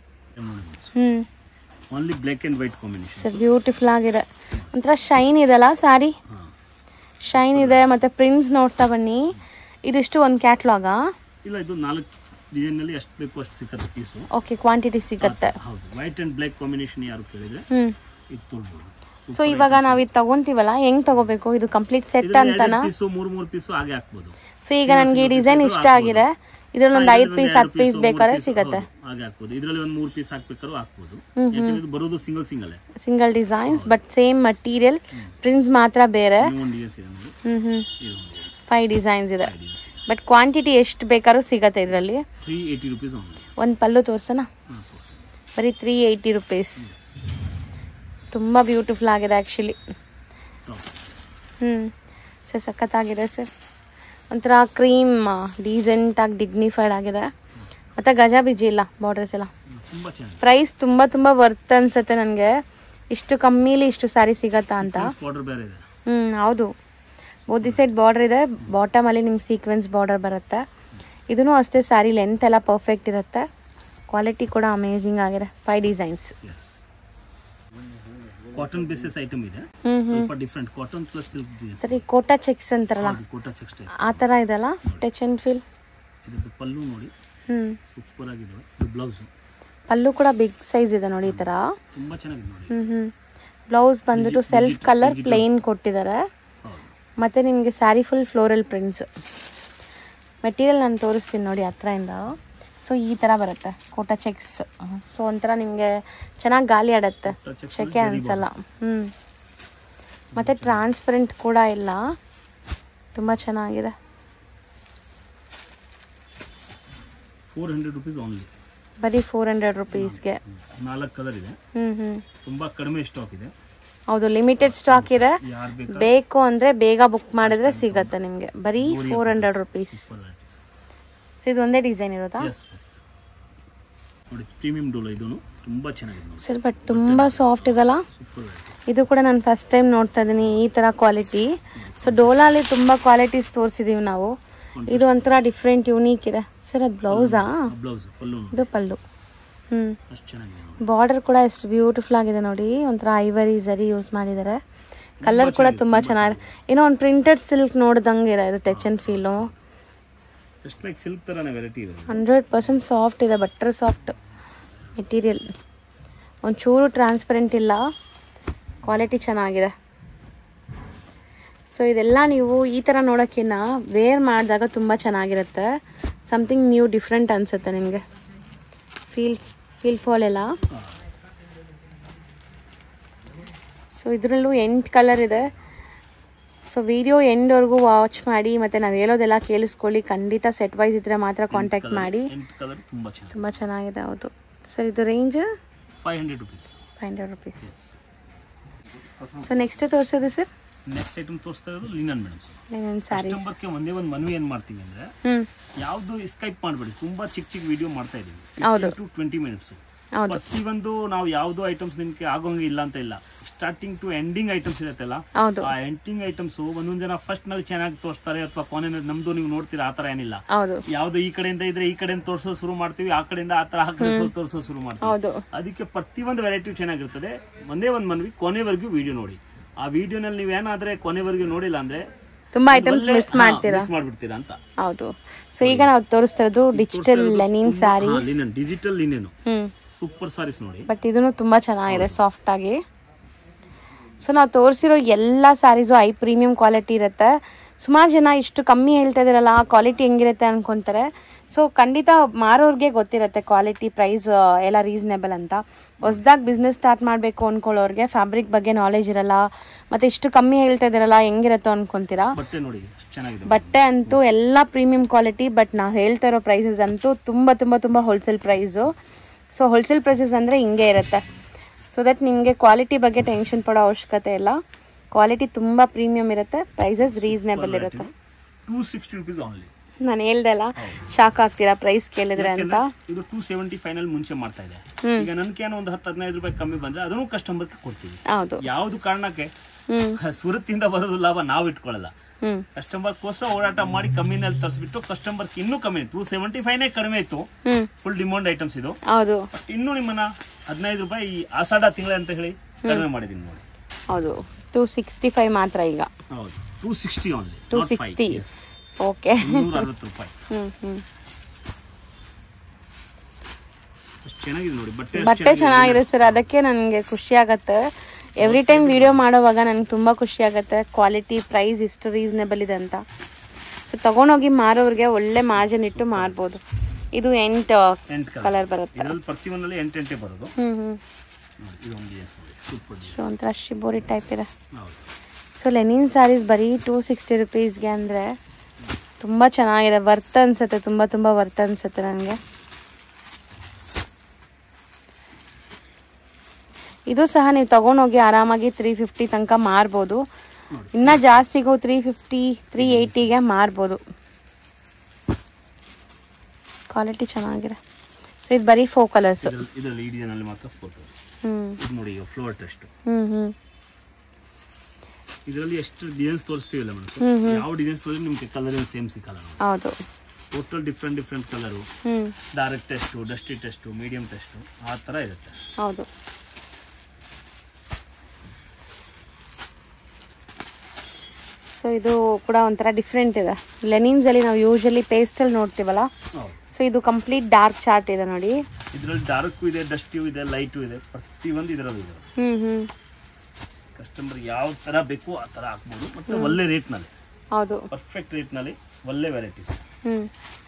ಹ್ಮ್, only black and white combination. Sir beautiful ಆಗಿದೆ, ಒಂಥರ ಶೈನ್ ಇದೆಲ್ಲ ಸಾರಿ, ಶೈನ್ ಇದೆ. ಮತ್ತೆ ಪ್ರಿಂಟ್ಸ್ ನೋಡ್ತಾ ಬನ್ನಿ. ಇದಿಷ್ಟು ಒಂದು ಕ್ಯಾಟ್ಲಾಗಾ? ಇಲ್ಲ, ಇದು ನಾಲ್ಕು ಡಿಸೈನ್ ನಲ್ಲಿ ಎಷ್ಟು ಬೇಕು ಅಷ್ಟು ಸಿಗುತ್ತೆ ಪೀಸ್. ಓಕೆ, ಕ್ವಾಂಟಿಟಿ ಸಿಗುತ್ತೆ. ಹೌದು, ವೈಟ್ ಅಂಡ್ ಬ್ಲಾಕ್ ಕಾಂಬಿನೇಷನ್ ಯಾರು ಕೇಳಿದ್ರೆ ಹ್ಮ್ ಇದು ತಗೊಳ್ಬಹುದು. ಸೊ ಇವಾಗ ನಾವ್ ಇದು ತಗೊಂತೀವಲ್ಲ, ಹೆಂಗ್ ತಗೋಬೇಕು? ಇದು ಕಂಪ್ಲೀಟ್ ಸೆಟ್ ಅಂತನಾ? ಮೂರ್ ಮೂರ್ ಪೀಸ್ ಹಾಗೆ ಹಾಕ್ಬೋದು. ಸೊ ಈಗ ನನ್ಗೆ ಈ ಡಿಸೈನ್ ಇಷ್ಟ ಆಗಿದೆ, ಇದ್ರಲ್ಲಿ ಒಂದು ಐದು ಪೀಸ್ ಹತ್ತು ಪೀಸ್ ಬೇಕಾದ್ರೆ ಸಿಗುತ್ತೆ. ಹಾಗೆ ಹಾಕ್ಬೋದು. ಇದರಲ್ಲಿ ಒಂದು ಮೂರು ಪೀಸ್ ಹಾಕ್ಬೇಕಾದ್ರೂ ಹಾಕ್ಬೋದು. ಯಾಕಂದ್ರೆ ಇದು ಬರೋದು single single single designs, but same material, prints ಮಾತ್ರ ಬೇರೆ. ಹ್ಮ್ ಹ್ಮ್ ಫೈವ್ ಡಿಸೈನ್ಸ್ ಇದೆ, ಬಟ್ ಕ್ವಾಂಟಿಟಿ ಎಷ್ಟು ಬೇಕಾದ್ರೂ ಸಿಗತ್ತೆ ಇದರಲ್ಲಿ. ಒಂದು ಪಲ್ಲು ತೋರ್ಸೋಣ? ಬರೀ ತ್ರೀ ಏಯ್ಟಿ ರುಪೀಸ್. ತುಂಬ ಬ್ಯೂಟಿಫುಲ್ ಆಗಿದೆ ಆ್ಯಕ್ಚುಲಿ. ಹ್ಞೂ ಸರ್, ಸಖತ್ತಾಗಿದೆ ಸರ್. ಒಂಥರ ಕ್ರೀಮ್ ಡೀಸೆಂಟಾಗಿ ಡಿಗ್ನಿಫೈಡ್ ಆಗಿದೆ. ಮತ್ತು ಗಜ ಬಿಜಿ ಇಲ್ಲ, ಬಾರ್ಡರ್ಸ್ ಎಲ್ಲ. ಪ್ರೈಸ್ ತುಂಬ ತುಂಬ ವರ್ತ್ ಅನಿಸುತ್ತೆ ನನಗೆ. ಇಷ್ಟು ಕಮ್ಮಿಲಿ ಇಷ್ಟು ಸ್ಯಾರಿ ಸಿಗತ್ತಾ ಅಂತ. ಹ್ಞೂ ಹೌದು, ಬೋದಿ ಸೈಡ್ ಬಾರ್ಡರ್ ಇದೆ, ಬಾಟಮಲ್ಲಿ ನಿಮ್ಗೆ ಸೀಕ್ವೆನ್ಸ್ ಬಾರ್ಡರ್ ಬರುತ್ತೆ. ಇದೂ ಅಷ್ಟೇ, ಸ್ಯಾರಿ ಲೆಂತ್ ಎಲ್ಲ ಪರ್ಫೆಕ್ಟ್ ಇರುತ್ತೆ, ಕ್ವಾಲಿಟಿ ಕೂಡ ಅಮೇಝಿಂಗ್ ಆಗಿದೆ. Five designs. Cotton basis item ಇದೆ, ಸ್ವಲ್ಪ different. Cotton plus silk design. ಸರಿ, ಕೋಟಾ ಚೆಕ್ಸ್ ಅಂತಾರಲ್ಲ, ಕೋಟಾ ಚೆಕ್ಸ್ ಟೈಪ್ ಆ ತರ ಇದೆಲ್ಲ. Touch and feel. ಇದು ಪಲ್ಲು ನೋಡಿ, ಹ್ಮ್ ಸೂಪರ್ ಆಗಿದೆ. ಇದು ಬ್ಲೌಸ್. ಪಲ್ಲು ಕೂಡ ಬಿಗ್ ಸೈಜ್ ಇದೆ ನೋಡಿ, ಈ ತರ ತುಂಬಾ ಚೆನ್ನಾಗಿದೆ ನೋಡಿ. ಹ್ಮ್ ಹ್ಮ್ ಬ್ಲೌಸ್ ಬಂದ್ಬಿಟ್ಟು ಸೆಲ್ಫ್ ಕಲರ್ ಪ್ಲೇನ್ ಕೊಟ್ಟಿದ್ದಾರೆ. ಮತ್ತೆ ನಿಮಗೆ sari full floral prints. Material ನಾನು ತೋರಿಸ್ತೀನಿ ನೋಡಿ ಹತ್ರದಿಂದ. ಸೊ ಈ ಥರ ಬರುತ್ತೆ ಕೋಟಾ ಚೆಕ್ಸ್. ಸೊ ಒಂಥರ ನಿಮಗೆ ಚೆನ್ನಾಗಿ ಗಾಳಿ ಆಡುತ್ತೆ, ಶೆಕೆ ಅನಿಸಲ್ಲ. ಹ್ಞೂ ಮತ್ತು ಟ್ರಾನ್ಸ್ಪರೆಂಟ್ ಕೂಡ ಇಲ್ಲ, ತುಂಬ ಚೆನ್ನಾಗಿದೆ. Four hundred rupees only. ಬರೀ ಫೋರ್ ಹಂಡ್ರೆಡ್ ರುಪೀಸ್ಗೆ ನಾಲ್ಕು ಕಲರ್ ಇದೆ. ಹ್ಞೂ ಹ್ಞೂ ತುಂಬ ಕಡಿಮೆ ಸ್ಟಾಕ್ ಇದೆ. ಹೌದು, ಲಿಮಿಟೆಡ್ ಸ್ಟಾಕ್ ಇದೆ. ಬೇಕು ಅಂದರೆ ಬೇಗ ಬುಕ್ ಮಾಡಿದ್ರೆ ಸಿಗತ್ತೆ ನಿಮಗೆ. ಬರೀ ಫೋರ್ ಹಂಡ್ರೆಡ್ ರುಪೀಸ್. ಸೊ ಇದು ಒಂದೇ ಡಿಸೈನ್ ಇರೋದಾ? ನೋಡಿ, ಪ್ರೀಮಿಯಂ ಡೋಲೋ. ಇದು ತುಂಬಾ ಚೆನ್ನಾಗಿದೆ ಸರ್, ಬಟ್ ತುಂಬ ಸಾಫ್ಟ್ ಇದಲ್ಲ. ಇದು ಕೂಡ ನಾನು ಫಸ್ಟ್ ಟೈಮ್ ನೋಡ್ತಾ ಇದ್ದೀನಿ ಈ ಥರ ಕ್ವಾಲಿಟಿ. ಸೊ ಡೋಲಾಲಿ ತುಂಬ ಕ್ವಾಲಿಟೀಸ್ ತೋರಿಸಿದ್ದೀವಿ ನಾವು. ಇದು ಒಂಥರ ಡಿಫ್ರೆಂಟ್ ಯೂನಿಕ್ ಇದೆ. ಸರ್ ಅದು ಬ್ಲೌಸಾ? ಇದು ಪಲ್ಲು. ಹ್ಞೂ ಬಾರ್ಡರ್ ಕೂಡ ಎಷ್ಟು ಬ್ಯೂಟಿಫುಲ್ ಆಗಿದೆ ನೋಡಿ. ಒಂಥರ ಐವರಿ ಝರಿ ಯೂಸ್ ಮಾಡಿದ್ದಾರೆ. ಕಲರ್ ಕೂಡ ತುಂಬ ಚೆನ್ನಾಗಿದೆ. ಏನೋ ಒಂದು ಪ್ರಿಂಟೆಡ್ ಸಿಲ್ಕ್ ನೋಡ್ದಂಗೆ ಇದೆ ಇದು. Touch and feel hundred percent soft ಇದೆ. ಬಟ್ಟರ್ ಸಾಫ್ಟ್ ಮೆಟೀರಿಯಲ್, ಒಂಚೂರು ಟ್ರಾನ್ಸ್ಪರೆಂಟ್ ಇಲ್ಲ, ಕ್ವಾಲಿಟಿ ಚೆನ್ನಾಗಿದೆ. ಸೊ ಇದೆಲ್ಲ ನೀವು ಈ ಥರ ನೋಡೋಕ್ಕಿಂತ ವೇರ್ ಮಾಡಿದಾಗ ತುಂಬ ಚೆನ್ನಾಗಿರುತ್ತೆ. ಸಮಥಿಂಗ್ ನ್ಯೂ ಡಿಫ್ರೆಂಟ್ ಅನಿಸುತ್ತೆ ನಿಮಗೆ. ಫೀಲ್ ಫೀಲ್ ಫಾಲ್ ಎಲ್ಲ. ಸೊ ಇದರಲ್ಲೂ ಎಂಟು ಕಲರ್ ಇದೆ. ಸೊ ವಿಡಿಯೋ ಎಂಡ್ವರೆಗೂ ವಾಚ್ ಮಾಡಿ, ಮತ್ತು ನಾವು ಹೇಳೋದೆಲ್ಲ ಕೇಳಿಸ್ಕೊಳ್ಳಿ. ಖಂಡಿತ ಸೆಟ್ ವೈಸ್ ಇದ್ದರೆ ಮಾತ್ರ ಕಾಂಟ್ಯಾಕ್ಟ್ ಮಾಡಿ. ತುಂಬ ಚೆನ್ನಾಗಿದೆ. ಹೌದು ಸರ್, ಇದು range five hundred rupees. Five hundred rupees. So next ತೋರಿಸೋದು ಸರ್? ನೆಕ್ಸ್ಟ್ ಐಟಮ್ ತೋರಿಸ್ತಾ ಇರೋದು ಲಿನನ್ ಮೇಡಮ್. ಲಿನನ್ ಸ್ಯಾರೀಸ್. ಕಸ್ಟಮರ್ಗೆ ಒಂದೇ ಒಂದು ಮನವಿ ಏನ್ ಮಾಡ್ತೀವಿ ಅಂದ್ರೆ ಯಾವ್ದು ಸ್ಕೈಪ್ ಮಾಡ್ಬೇಡಿ, ತುಂಬಾ ಚಿಕ್ಕ ಚಿಕ್ಕ ವಿಡಿಯೋ ಮಾಡ್ತಾ ಇದೀವಿ, ಟು ಟ್ವೆಂಟಿ ಮಿನಿಟ್ಸ್. ಪ್ರತಿಯೊಂದು ನಾವು ಯಾವ್ದು ಐಟಮ್ಸ್ ನಿಮ್ಗೆ ಆಗೋಂಗೆ ಇಲ್ಲ ಅಂತ ಇಲ್ಲ, ಸ್ಟಾರ್ಟಿಂಗ್ ಟು ಎಂಡಿಂಗ್ ಐಟಮ್ಸ್ ಇರತ್ತಲ್ಲ, ಆ ಎಂಡಿಂಗ್ ಐಟಮ್ಸ್ ಒಂದೊಂದ್ ಜನ ಫಸ್ಟ್ ನಲ್ಲಿ ಚೆನ್ನಾಗಿ ತೋರಿಸ್ತಾರೆ ಅಥವಾ ಕೊನೆ ನಮ್ದು ನೀವು ನೋಡ್ತೀರಾ, ಆತರ ಏನಿಲ್ಲ. ಯಾವ್ದು ಈ ಕಡೆಯಿಂದ ಇದ್ರೆ ಈ ಕಡೆಯಿಂದ ತೋರ್ಸೋ ಶುರು ಮಾಡ್ತೀವಿ, ಆ ಕಡೆಯಿಂದ ಆತರ ಆ ಕಡೆ ತೋರ್ಸೋ ಶುರು ಮಾಡ್ತೀವಿ. ಅದಕ್ಕೆ ಪ್ರತಿಯೊಂದು ವೆರೈಟಿ ಚೆನ್ನಾಗಿರ್ತದೆ. ಒಂದೇ ಒಂದ್ ಮನ್ವಿ, ಕೊನೆವರೆಗೂ ವಿಡಿಯೋ ನೋಡಿ. ಆ ವಿಡಿಯೋನಲ್ಲಿ ನೀವೇನಾದ್ರೆ ಕೊನೆವರೆಗೂ ನೋಡಿಲ್ಲ ಅಂದ್ರೆ ತುಂಬಾ ಐಟಮ್ಸ್ ಮಿಸ್ ಮಾಡ್ತೀರಾ ಮಾಡ್ಬಿಡ್ತೀರಾ ಅಂತ. ಹೌದು. ಸೊ ಈಗ ನಾವು ತೋರಿಸ್ತಾ ಇರೋದು digital linen saris, linen digital linen super saris ನೋಡಿ. ಬಟ್ ಇದನ್ನು ತುಂಬಾ ಚೆನ್ನಾಗಿದೆ, ಸಾಫ್ಟ್ ಆಗಿ. ಸೊ ನಾವು ತೋರಿಸಿರೋ ಎಲ್ಲ ಸ್ಯಾರೀಸು ಐ ಪ್ರೀಮಿಯಂ ಕ್ವಾಲಿಟಿ ಇರುತ್ತೆ. ಸುಮಾರು ಜನ ಇಷ್ಟು ಕಮ್ಮಿ ಹೇಳ್ತಾ ಇದ್ದೀರಲ್ಲ, ಕ್ವಾಲಿಟಿ ಹೆಂಗಿರುತ್ತೆ ಅನ್ಕೊಂತಾರೆ. ಸೊ ಖಂಡಿತ ಮಾರೋರಿಗೆ ಗೊತ್ತಿರುತ್ತೆ ಕ್ವಾಲಿಟಿ, ಪ್ರೈಸ್ ಎಲ್ಲ ರೀಸನೇಬಲ್ ಅಂತ. ಹೊಸ್ದಾಗಿ ಬಿಸ್ನೆಸ್ ಸ್ಟಾರ್ಟ್ ಮಾಡಬೇಕು ಅಂದ್ಕೊಳ್ಳೋರಿಗೆ ಫ್ಯಾಬ್ರಿಕ್ ಬಗ್ಗೆ ನಾಲೆಜ್ ಇರಲ್ಲ, ಮತ್ತು ಇಷ್ಟು ಕಮ್ಮಿ ಹೇಳ್ತಾ ಇದ್ದೀರಲ್ಲ ಹೆಂಗಿರುತ್ತೋ ಅನ್ಕೊಂತೀರಾ. ಬಟ್ಟೆ ಅಂತೂ ಎಲ್ಲ ಪ್ರೀಮಿಯಂ ಕ್ವಾಲಿಟಿ, ಬಟ್ ನಾವು ಹೇಳ್ತಾ ಇರೋ ಪ್ರೈಸಸ್ ಅಂತೂ ತುಂಬ ತುಂಬ ತುಂಬ wholesale price. So wholesale prices ಅಂದರೆ ಹಿಂಗೆ ಇರುತ್ತೆ. ಸೊ ದಟ್ ನಿಮಗೆ ಕ್ವಾಲಿಟಿ ಬಗ್ಗೆ ಟೆನ್ಷನ್ ಪಡೋ ಅವಶ್ಯಕತೆ ಇಲ್ಲ. ಕ್ವಾಲಿಟಿ ತುಂಬ ಪ್ರೀಮಿಯಂ ಇರುತ್ತೆ, ಪ್ರೈಸಸ್ ರೀಸನೇಬಲ್ ಇರುತ್ತೆ. ನಾನು ಹೇಳ್ದೆ ಅಲ್ಲ, ಶಾಕ್ ಆಗ್ತೀರಾ ಪ್ರೈಸ್ ಕೇಳಿದ್ರೆ ಅಂತ. ಇದು ಟೂ ಸೆವೆಂಟಿ ಫೈನಲ್ ಮುಂಚೆ ಮಾಡ್ತಾ ಇದೆ. ಈಗ ನನ್ಕೇನೋ ಒಂದು ಹತ್ತು ಹದಿನೈದು ರೂಪಾಯಿ ಕಮ್ಮಿ ಬಂದ್ರೆ ಅದನ್ನು ಕಸ್ಟಮರ್ಗೆ ಕೊಡ್ತೀವಿ. ಹೌದು. ಯಾವ್ದು ಕಾರಣಕ್ಕೆ ಸುರತ್ತಿಂದ ಬರೋದು ಲಾಭ ನಾವು ಇಟ್ಕೊಳ್ಳಲ್ಲ, ಕಸ್ಟಮರ್ ಕೋಸ ಓಡಾಟ ಮಾಡಿ ಕಮ್ಮಿನಲ್ಲಿ ತರಿಸ್ಬಿಟ್ಟು ಕಸ್ಟಮರ್ ಇನ್ನೂ ಕಮ್ಮಿ. ಟೂ ಸೆವೆಂಟಿ ಫೈವ್ ಕಡಿಮೆ ಇತ್ತು, ಫುಲ್ ಡಿಮಾಂಡ್ ಐಟಮ್ಸ್ ಇದು. ಹೌದು. ಇನ್ನು ನಿಮ್ಮನ್ನ ಹದಿನೈದು ರೂಪಾಯಿ ಈ ಆಷಾಢ ತಿಂಗಳ ಅಂತ ಹೇಳಿ ಕಡಿಮೆ ಮಾಡಿದೀನಿ ನೋಡಿ. ಹೌದು, ಟೂ ಸಿಕ್ಸ್ಟಿ ಫೈವ್ ಮಾತ್ರ ಈಗ. ಹೌದು, two sixty only. Two sixty okay. ಅರವತ್ತು ರೂಪಾಯಿ. ಚೆನ್ನಾಗಿದೆ ನೋಡಿ ಬಟ್ಟೆ. ಬಟ್ಟೆ ಚೆನ್ನಾಗಿದೆ ಸರ್, ಅದಕ್ಕೆ ನನಗೆ ಖುಷಿ ಆಗತ್ತೆ. ಎವ್ರಿ ಟೈಮ್ ವಿಡಿಯೋ ಮಾಡೋವಾಗ ನನಗೆ ತುಂಬ ಖುಷಿ ಆಗುತ್ತೆ, ಕ್ವಾಲಿಟಿ ಪ್ರೈಸ್ ಇಷ್ಟು ರೀಸನೇಬಲ್ ಇದೆ ಅಂತ. ಸೊ ತಗೊಂಡೋಗಿ ಮಾರೋರಿಗೆ ಒಳ್ಳೆ ಮಾರ್ಜಿನ್ ಇಟ್ಟು ಮಾರ್ಬೋದು. ಇದು ಎಂಟು ಕಲರ್ ಬರುತ್ತೆ, ಪ್ರತಿಯೊಂದರಲ್ಲಿ ಎಂಟು ಎಂಟೇ ಬರೋದು. ಹ್ಮ್ ಹ್ಮ್ ಒಂಥರ ಶಿಬೋರಿ ಟೈಪ್ ಇದೆ. ಸೊ ಲೆನಿನ್ ಸ್ಯಾರೀಸ್ ಬರೀ ಟೂ ಸಿಕ್ಸ್ಟಿ ರುಪೀಸ್ಗೆ ಅಂದರೆ ತುಂಬ ಚೆನ್ನಾಗಿದೆ, ವರ್ತ್ ಅನ್ಸುತ್ತೆ, ತುಂಬ ತುಂಬ ವರ್ತ್ ಅನ್ಸುತ್ತೆ ನನಗೆ. ಇದು ಸಹ ನೀವು ತಗೊಂಡೋಗಿ ಆರಾಮಾಗಿ ತ್ರೀ ಫಿಫ್ಟಿ ತನಕ ಮಾರ್ಬೋದು. ಇನ್ನೂ ಜಾಸ್ತಿಗೂ ತ್ರೀ ಫಿಫ್ಟಿ ತ್ರೀ ಏಯ್ಟಿಗೆ ಮಾರ್ಬೋದು. ಕ್ವಾಲಿಟಿ ಚೆನ್ನಾಗಿದೆ. ಸೊ ಇದು ಬರೀ ಫೋರ್ ಕಲರ್ಸ್. ಇದರಲ್ಲಿ ಈ ಡಿಸೈನ್ ಅಲ್ಲಿ ಮಾತ್ರ ಫೋರ್ ಕಲರ್ಸ್. ಹ್ಮ್ ಇದು ನೋಡಿ ಈಗ ಫ್ಲೋರ್ ಟೆಸ್ಟ್. ಹ್ಮ್ ಹ್ಮ್ ಇದರಲ್ಲಿ ಎಷ್ಟು ಡಿಸೈನ್ಸ್ ತೋರಿಸ್ತೀವಲ್ಲ ಮೇಡಮ್, ಯಾವ ಡಿಸೈನ್ಸ್ ತೋರಿಸಿ ನಿಮಗೆ ಕಲರ್ ಸೇಮ್ ಸಿಕ್ಕಲ್ಲ. ಹೌದು, total different different colour, direct test, dusty test, medium test, ಆ ಥರ ಇರುತ್ತೆ. ಹೌದು. ಸೊ ಇದು ಕೂಡ ಒಂಥರ ಡಿಫ್ರೆಂಟ್ ಇದೆ. ಲೆನಿನ್ಸ್ ಅಲ್ಲಿ ನಾವು ಯೂಶಲಿ ಪೇಸ್ಟಲ್ ನೋಡ್ತೀವಲ್ಲ, ಸೊ ಇದು ಕಂಪ್ಲೀಟ್ ಡಾರ್ಕ್ ಚಾರ್ಟ್ ಇದೆ ನೋಡಿ. ಇದರಲ್ಲಿ ಡಾರ್ಕ್ ಇದೆ, ಡಸ್ಟಿಯೂ ಇದೆ, ಲೈಟು ಇದೆ, ಪ್ರತಿಯೊಂದು ಇದರಲ್ಲಿ ಇದೆ. ಹ್ಮ್ ಹ್ಮ್ ಕಸ್ಟಮರ್ ಯಾವ ತರ ಬೇಕು ಆ ತರ ಹಾಕ್ಬೋದು, ಮತ್ತೆ ಒಳ್ಳೆ ರೇಟ್ ನಲ್ಲಿ. ಹೌದು, ಪರ್ಫೆಕ್ಟ್ ರೇಟ್ ನಲ್ಲಿ ಒಳ್ಳೆ ವೆರೈಟೀಸ್. ಹ್ಮ್